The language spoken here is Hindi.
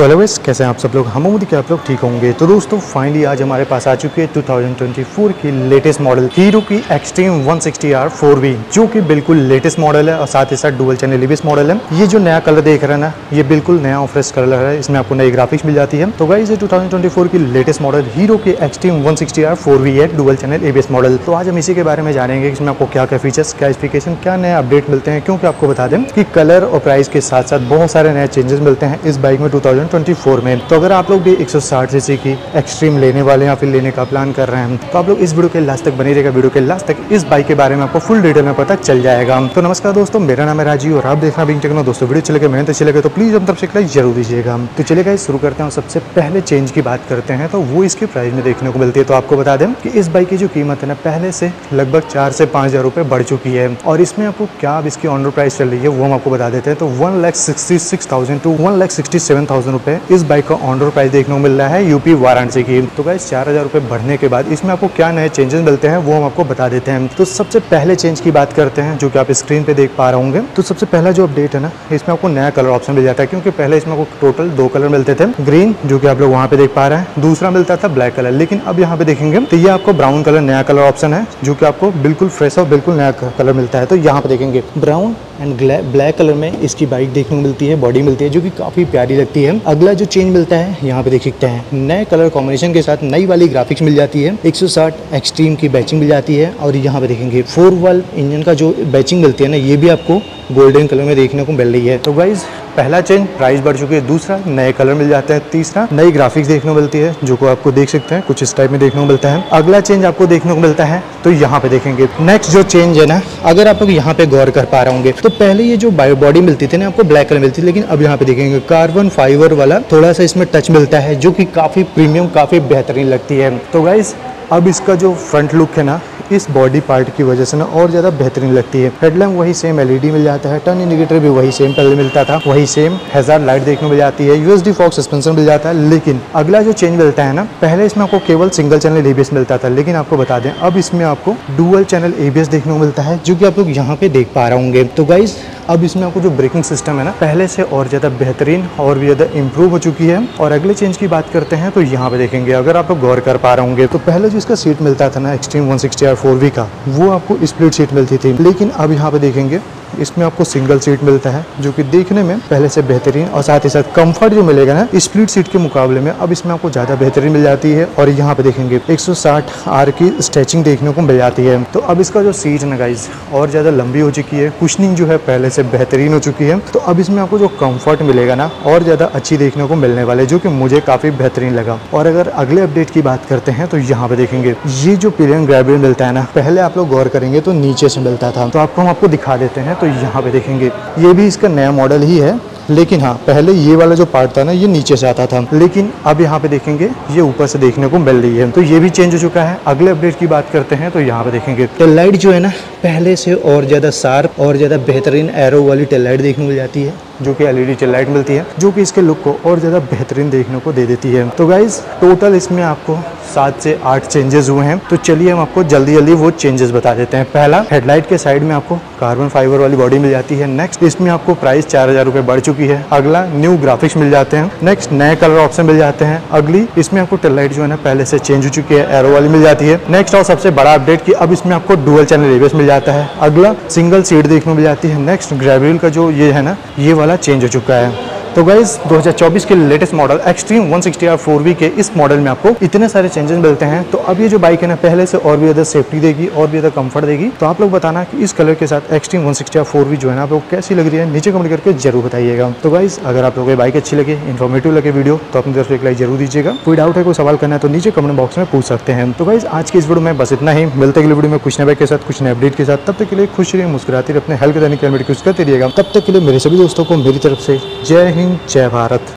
तो हेलो गाइस, कैसे हैं आप सब लोग। हम उम्मीद कि आप लोग ठीक होंगे। तो दोस्तों फाइनली आज हमारे पास आ चुकी है 2024 की लेटेस्ट मॉडल हीरो की एक्सट्रीम 160R 4V, जो कि बिल्कुल लेटेस्ट मॉडल है और साथ ही साथ डुअल चैनल एबीएस मॉडल है। ये जो नया कलर देख रहे हैं ना, ये बिल्कुल नया और फ्रेश कलर है। इसमें आपको नई ग्राफिक्स मिल जाती है। तो गाइस ये 2024 की लेटेस्ट मॉडल हीरो की एक्सट्रीम 160R 4V है, डुअल चैनल एबीएस मॉडल। तो आज हम इसी के बारे में जानेंगे कि इसमें आपको क्या क्या फीचर्स, क्या स्पेसिफिकेशन, क्या नया अपडेट मिलते हैं। क्योंकि आपको बता दें कि कलर और प्राइस के साथ साथ बहुत सारे नए चेंजेस मिलते हैं इस बाइक में 2024 में। तो अगर आप लोग भी 160 सीसी की एक्सट्रीम लेने वाले या फिर लेने का प्लान कर रहे हैं तो आप लोग इस वीडियो के लास्ट तक बने रहेगा। वीडियो के लास्ट तक इस बाइक के बारे में आपको फुल डिटेल में पता चल जाएगा। तो नमस्कार दोस्तों, मेरा नाम है राजीव और आप देखना बिंग टेक्नो। दोस्तों वीडियो चले गए, मेहनत अच्छी लगे तो प्लीज हम तरफ से एक लाइक जरूर दीजिएगा। तो चलिए गाइस शुरू करते हैं। सबसे पहले चेंज की बात करते हैं तो वो इसके प्राइस में देखने को मिलती है। तो आपको बता दें कि इस बाइक की जो कीमत है ना, पहले से लगभग 4 से 5 हज़ार रुपये बढ़ चुकी है। और इसमें आपको क्या अब इसकी ऑन रोड प्राइस चल रही है वो हम आपको बता देते हैं। तो 1,66,000 टू 1,67,000 रुपये इस बाइक का ऑन रोड प्राइस देखने को मिल रहा है यूपी वाराणसी की। तो गाइस 4 हज़ार रुपये बढ़ने के बाद इसमें आपको क्या नए चेंजेस मिलते हैं वो हम आपको बता देते हैं। तो सबसे पहले चेंज की बात करते हैं जो कि आप स्क्रीन पे देख पा रहे होंगे। तो सबसे पहला जो अपडेट है ना, इसमें आपको नया कलर ऑप्शन मिल जाता है। क्योंकि पहले इसमें आपको टोटल 2 कलर मिलते थे, ग्रीन जो कि आप लोग वहाँ पे देख पा रहे हैं, दूसरा मिलता था ब्लैक कलर। लेकिन अब यहाँ पे देखेंगे तो ये आपको ब्राउन कलर नया कलर ऑप्शन है, जो कि आपको बिल्कुल फ्रेश और बिल्कुल नया कलर मिलता है। तो यहाँ पे देखेंगे ब्राउन एंड ब्लैक कलर में इसकी बाइक देखने को मिलती है, बॉडी मिलती है, जो कि काफी प्यारी लगती है। अगला जो चेंज मिलता है यहाँ पे देख सकते हैं, नए कलर कॉम्बिनेशन के साथ नई वाली ग्राफिक्स मिल जाती है। 160 एक्सट्रीम की बैचिंग मिल जाती है। और यहाँ पे देखेंगे 4 वाल्व इंजन का जो बैचिंग मिलती है ना, ये भी आपको गोल्डन कलर में देखने को मिल रही है। तो गाइज पहला चेंज प्राइस बढ़ चुकी है, दूसरा नए कलर मिल जाते हैं, तीसरा नई ग्राफिक्स देखने को मिलती है, जो को आपको देख सकते हैं कुछ इस टाइप में देखने को मिलता है। अगला चेंज आपको देखने को मिलता है तो यहाँ पे देखेंगे नेक्स्ट जो चेंज है ना, अगर आप लोग यहाँ पे गौर कर पा रहे होंगे तो पहले ये जो बॉडी मिलती थी ना आपको ब्लैक कलर मिलती थी, लेकिन अब यहाँ पे देखेंगे कार्बन फाइबर वाला थोड़ा सा इसमें टच मिलता है, जो कि काफी प्रीमियम, काफी बेहतरीन लगती है। तो गाइज अब इसका जो फ्रंट लुक है ना, इस बॉडी पार्ट की वजह से ना और ज़्यादा बेहतरीन लगती है। हेडलैम्प वही सेम एलईडी मिल जाता है, टर्न इंडिकेटर भी वही सेम पहले मिलता था, वही सेम हैजार्ड लाइट देखने को मिल जाती है, यूएसडी फॉक्स सस्पेंशन मिल जाता है। लेकिन अगला जो चेंज मिलता है ना, पहले इसमें आपको केवल सिंगल चैनल एबीएस मिलता था, लेकिन आपको बता दें अब इसमें आपको डुअल चैनल एबीएस देखने को मिलता है, जो कि आप लोग यहाँ पे देख पा रहे होंगे। तो गाइज अब इसमें आपको जो ब्रेकिंग सिस्टम है ना, पहले से और ज़्यादा बेहतरीन और भी ज़्यादा इंप्रूव हो चुकी है। और अगले चेंज की बात करते हैं तो यहाँ पे देखेंगे, अगर आप लोग गौर कर पा रहे होंगे तो पहले जो इसका सीट मिलता था ना एक्सट्रीम 160R 4V का, वो आपको स्प्लिट सीट मिलती थी। लेकिन अब यहाँ पे देखेंगे इसमें आपको सिंगल सीट मिलता है, जो कि देखने में पहले से बेहतरीन और साथ ही साथ कंफर्ट जो मिलेगा ना स्प्लिट सीट के मुकाबले में, अब इसमें आपको ज़्यादा बेहतरीन मिल जाती है। और यहाँ पे देखेंगे 160R की स्ट्रेचिंग देखने को मिल जाती है। तो अब इसका जो सीट है ना गाइज और ज़्यादा लंबी हो चुकी है, कुशनिंग जो है पहले से बेहतरीन हो चुकी है। तो अब इसमें आपको जो कंफर्ट मिलेगा ना और ज़्यादा अच्छी देखने को मिलने वाले, जो कि मुझे काफ़ी बेहतरीन लगा। और अगर अगले अपडेट की बात करते हैं तो यहाँ पे देखेंगे ये जो पिलियन ग्रैब रेल मिलता है ना, पहले आप लोग गौर करेंगे तो नीचे से मिलता था। तो हम आपको दिखा देते हैं। तो यहाँ पे देखेंगे ये भी इसका नया मॉडल ही है, लेकिन हाँ पहले ये वाला जो पार्ट था ना ये नीचे से आता था, लेकिन अब यहाँ पे देखेंगे ये ऊपर से देखने को मिल रही है। तो ये भी चेंज हो चुका है। अगले अपडेट की बात करते हैं तो यहाँ पे देखेंगे टेल लाइट जो है ना, पहले से और ज़्यादा शार्प और ज़्यादा बेहतरीन एरो वाली टेल लाइट देखने को मिल जाती है, जो कि एलईडी टेल लाइट मिलती है, जो कि इसके लुक को और ज़्यादा बेहतरीन देखने को दे देती है। तो गाइज टोटल इसमें आपको 7 से 8 चेंजेस हुए हैं। तो चलिए हम आपको जल्दी जल्दी वो चेंजेस बता देते हैं। पहला, हेडलाइट के साइड में आपको कार्बन फाइबर वाली बॉडी मिल जाती है। नेक्स्ट इसमें आपको प्राइस 4 हज़ार रुपये बढ़ चुकी है। अगला न्यू ग्राफिक्स मिल जाते हैं। नेक्स्ट नए कलर ऑप्शन मिल जाते हैं। अगली इसमें आपको टेल लाइट जो है ना पहले से चेंज हो चुकी है, एरो वाली मिल जाती है। नेक्स्ट और सबसे बड़ा अपडेट कि अब इसमें आपको डुअल चैनल एबीएस मिल जाता है। अगला सिंगल सीट देखने को मिल जाती है। नेक्स्ट ग्रैब रेल का जो ये है ना, ये वाला चेंज हो चुका है। तो गाइज 2024 के latest model extreme 160R 4V के इस मॉडल में आपको इतने सारे चेंजेस मिलते हैं। तो अब ये जो बाइक है ना पहले से और भी ज़्यादा सेफ्टी देगी और भी ज़्यादा कंफर्ट देगी। तो आप लोग बताना कि इस कलर के साथ एक्सट्रीम 160R 4V जो है ना आप लोग कैसी लग रही है, नीचे कमेंट करके जरूर बताइएगा। तो गाइज अगर आप लोगों को बाइक अच्छी लगे, इन्फॉर्मेटिव लगे वीडियो, तो अपनी तरफ से एक लाइक जरूर दीजिएगा। कोई डाउट है, कोई सवाल करना है तो नीचे कमेंट बॉक्स में पूछ सकते हैं। तो गाइज आज की इस वीडियो में बस इतना ही। मिलते अगले वीडियो में कुछ नए बाइक के साथ, कुछ नए अपडेट के साथ। तब तक के लिए खुश रहिए, मुस्कुराते रहिए, अपने हेल्थ के दैनिक हेलमेट यूज करते रहिएगा। तब तक के लिए मेरे सभी दोस्तों को मेरी तरफ से जय हिंद, जय भारत।